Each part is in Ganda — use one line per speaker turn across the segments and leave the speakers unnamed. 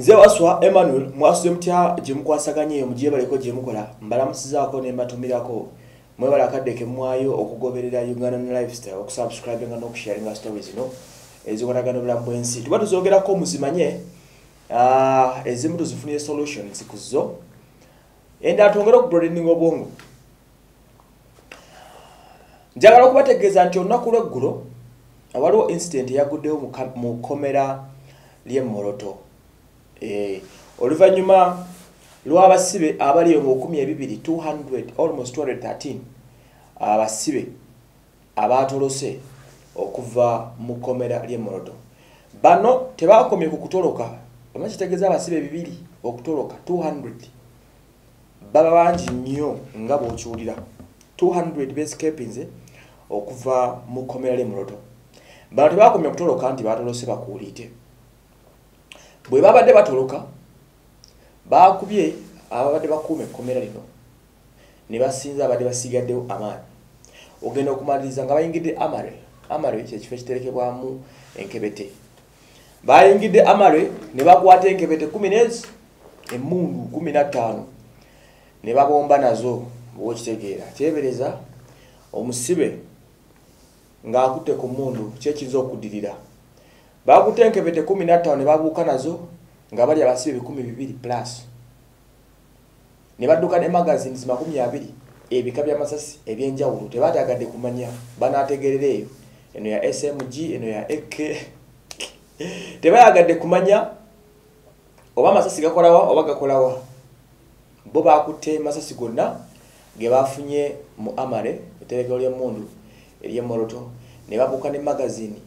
Nze waswa Emmanuel mwasuze mutya gyemukwasaganye mugiye baleko gyemukola mbalamusizaako ne mbatumirako mwebala akaddeke mwayo okugoberera Ugandan lifestyle okusubscribe nga n'okusharinga stories no ezikolagana obulamu bw'ensi tuba tuzogerako muzimanye ezimu tuzifunire solutions kuzo enda atongera okubroadening obwongo njagala okubategeeza nti olunaku lw'eggulo waliwo incident eyaguddewo mu komera ly'Emoroto oluvanyuma lw'abasibe abali mu 200 almost 213 abasibe abatolose okuva mu komera ly'Emoroto bano tebakomye ku kutoloka amakitegeeza abasibe 200 okutoloka 200 baba bangi nnyo nga bw'okiwulira 200 bescapinze okuva mu komera ly'Emoroto bano tebakomye kutoloka nti batolose bakuulite bwe babadde batoloka bakubye ababadde bakuume komera lino ne basinza abadde basigaddewo amaanyi ogenda okumaliriza nga bayingidde amare kyekifo ekiterekebwamu enkebete bayingidde amare ne bakwata enkebete 10 emundu 15 ne babomba nazo bw'okitegeera kyebereza omusibe ng'akutte ku mundu kyekiyinza okuddirira bakutte enkebete 15 ne babuuka nazo nga bali abasibe 12 plus ne badduka ne magazines 20 ebika by'amasasi ebyenjawulo tebataagadde kumanya banaategerera eyo eno ya SMG eno ya AK tebayagadde kumanya oba amasasi gakolawa oba gakolawa bo bakutte masasi gonna ge bafunye mu amare eterekero ly'emmundu ery'Emoroto ne babuuka ne magazine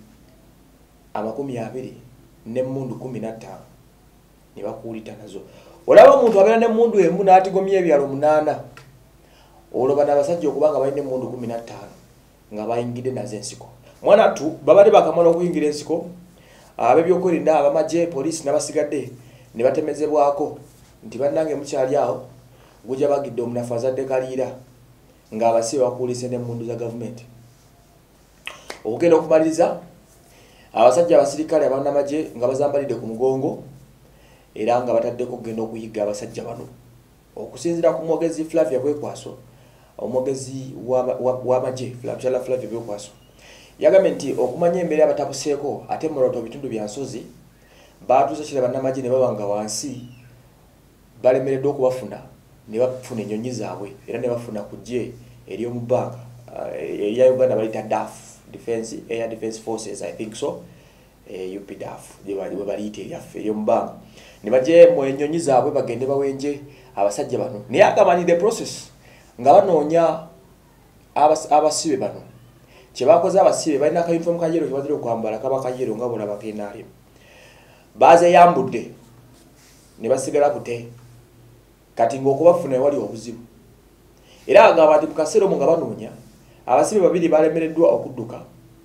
20 n'emmundu 15 ne bakuulita nazo olaba omuntu abeera n'emmundu emu n'atigomya ebyalo 8 olwo abasajja okubanga balina emmundu 15 nga bayingidde nazo ensiko mwana tu babadde bakamala okuyingira ensiko ab'ebyokwerinda abamagye poliisi n'abasigadde ne batemezebwako nti bannange mukyali awo gujja bagidde omunafu azadde kaliira ng'abasibe bakuulise n'emmundu za gavumenti okugenda okumaliriza abasajja abasirikale abannamagye nga bazambalidde ku mugongo era nga bataddeko okugenda okuyiga abasajja bano okusinziira ku mwogezi Flavia Bwekwaso omwogezi w'amagye Flavia Bwekwaso yagambye nti okumanya embeera abatabuseeko ate Emoroto bitundu bya nsozi baatuusa kira bannamagye ne baba nga wansi balemereddwa okubafuna ne bafuna ennyonyi zaabwe era ne bafuna ku ggye ery'omu bbanga erya Uganda baliyita DAF Air Defense Forces, I think so. UPDAF, they were eating your bang. Nibaje mo ennyonyi zaabwe bagende bawenje abasajja bano. Naye akamani the process. Nga banoonya abasibe bano. Kye bakoze abasibe balina ka uniform kajero kibadde okwambala kaba kajero nga bona bakenali. Baze yambudde. Ne basigala kute. Kati ng'okubafuna wali obuzibu. Era agamba nti mukasero mu nga banoonya abasibe babiri balemereddwa okudduka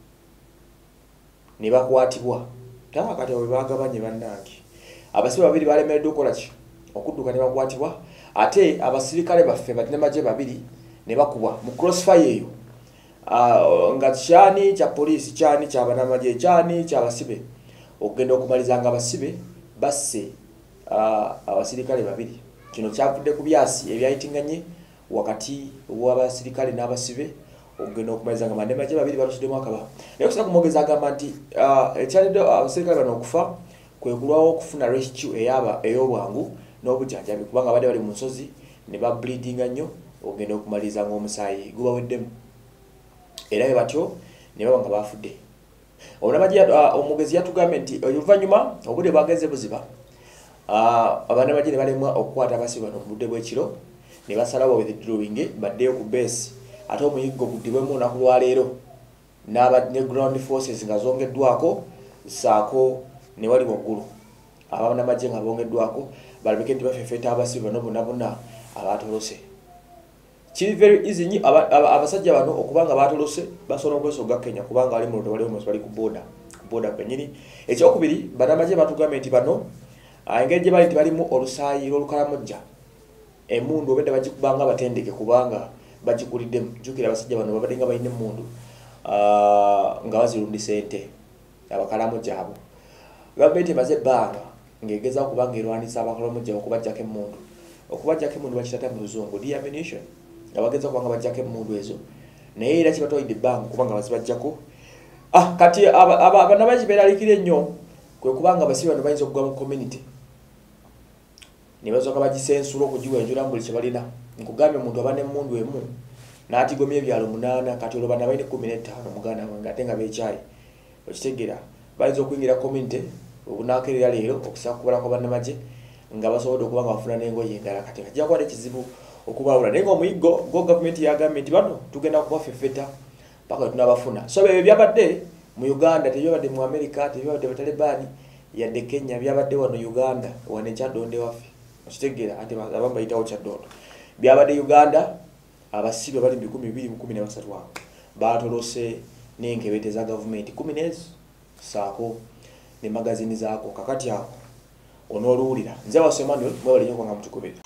ne bakwatibwa kati abo bagabanye bannange abasibe babiri balemereddwa okukola ki okudduka ne bakwatibwa ate abasirikale baffe bannamagye babiri ne bakubwa mu crossfire eyo nga kyani kya poliisi kyani kya bannamagye kyani kya basibe okugenda okumaliza nga abasibe basse abasirikale babiri kino kyavudde ku byasi ebyayitinganye wakati w'abasirikale n'abasibe ogenda okumaliza nga bannamagye babiri balusiddemu akaba naye okusinga kumwogeza agamba nti ekyalidde abasirikale bano okufa kwe kulwawo okufuna rescue ey'obwangu n'obujjanjabi kubanga badde bali mu nsozi ne bableedinga nnyo ogenda okumaliza ng'omusaayi gubaweddemu era bwe batyo ne baba nga bafudde omugezi yatugambye nti oluvannyuma obudde bwagenze buziba abannamagye ne balemwa okukwata abasibe bano mu budde bw'ekiro ne basalawo withdrawing baddeyo ku base ate omuyiggo guddibwemu olunaku lwaleero ne ground forces nga zongeddwako saako ne wali waggulu abannamagye nga bongeddwako balabike nti bafefeeta abasibe bano bonna abatolose kiri very easy nnyo abasajja bano okubanga batolose basobola okwesoga Kenya kubanga bali mu lutalo bali ku boda kwenyini ekyokubiri bannamagye batugambye nti bano engeri gye bali tibalimu olusaayi lw'olukalamojja emundu obedda bagikubanga batendeke kubanga bagikuliddemu jukira abasajja bano babadde nga balina emmundu nga bazirundisa ente abakalamu gyabo gavumenti emaze ebbanga ngegeza kubanga erwanisa abakolomujja okubajjako emundu okubajjako emundu bakitata mu luzungu deammunition abageza kubanga bajjako emundu ezo naye era kibatoyidde ebbanga kubanga bazibajjako kati abana bakibeeralikira ennyo kwe kubanga abasibe bano bayinza okugwa mu community ne bazooka bagisensula okugiwa enjula buli kye balina nkugambye omuntu aba n'emmundu emu n'atigomya ebyalo 8 kati olwo bana balina 15 muganda wange ate nga beekyayi okitegeera bayinza okuyingira community obunaakerera leero okusaba kubala kwa bannamagye nga basobodde okuba nga bafuna n'engoye endala kati ajja kuba n'ekizibu okubawula naye ng'omuyiggo go gavumenti yagambye nti bano tugenda kubafefeta paka tunabafuna so ebyo byabadde mu Uganda tebyabadde mu America tebyabadde Batalibaani yadde Kenya byabadde wano Uganda wane Kyadonde waffe okitegeera ate abamba yitawo Kyadonde byabadde Uganda abasibe bali 2013 batolose n'enkebete za gavumenti 10 saako ne magazini zaako kakati ako onooluwulira nze wasemano mwebale nnyo nga mutukubira